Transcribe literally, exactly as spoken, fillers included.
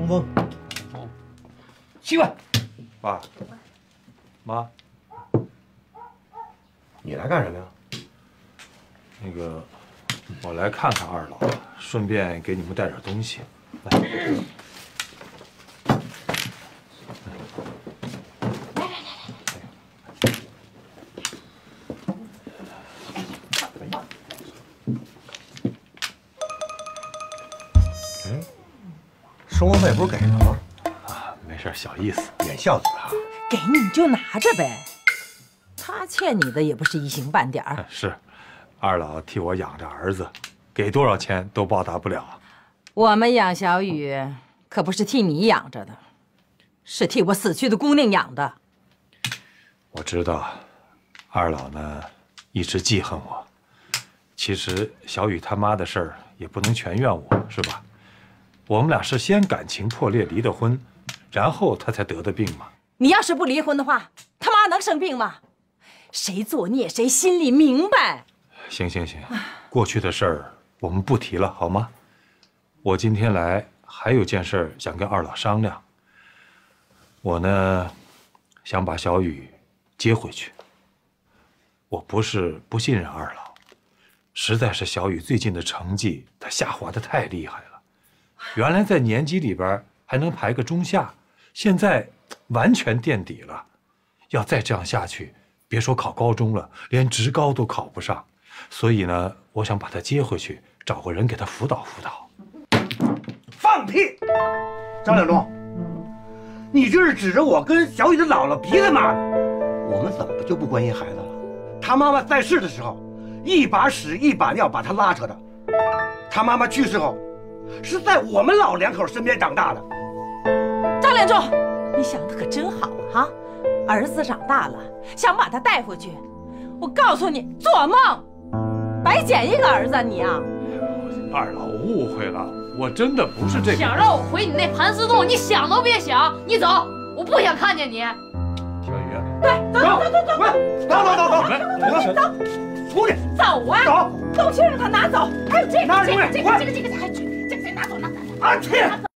风。七万。 爸，妈， 你来干什么呀？ 那个，我来看看二老，顺便给你们带点东西。来。 生活费不是给了吗？ 啊，没事，小意思， 免孝子啊。 给你你就拿着呗，他欠你的也不是一星半点儿。 是，二老替我养着儿子，给多少钱都报答不了。 我们养小雨可不是替你养着的，是替我死去的姑娘养的。 我知道，二老呢一直记恨我。其实小雨他妈的事儿也不能全怨我，是吧？ 我们俩是先感情破裂离的婚，然后他才得的病嘛。 你要是不离婚的话，他妈能生病吗？谁作孽谁心里明白。 行行行，过去的事儿我们不提了，好吗？我今天来还有件事想跟二老商量。我呢，想把小雨接回去。我不是不信任二老，实在是小雨最近的成绩他下滑的太厉害了。 原来在年级里边还能排个中下，现在完全垫底了。要再这样下去，别说考高中了，连职高都考不上。所以呢，我想把他接回去，找个人给他辅导辅导。 放屁！张两忠，你这是指着我跟小雨的姥姥鼻子骂的。我们怎么就不关心孩子了？他妈妈在世的时候，一把屎一把尿把他拉扯的；他妈妈去世后。 是在我们老两口身边长大的。 张连忠，你想的可真好啊！哈，儿子长大了，想把他带回去，我告诉你，做梦！白捡一个儿子你啊！ 二老误会了，我真的不是这个。 想让我回你那盘丝洞，你想都别想！你走，我不想看见你。 小雨， 对，走走走走走走走走走走，出去！ 走啊！ 走， 东西让他拿走。还有这个， 拿这个， 这个， 这个，这个，这个，还这个谁拿走？拿走！ 啊，去！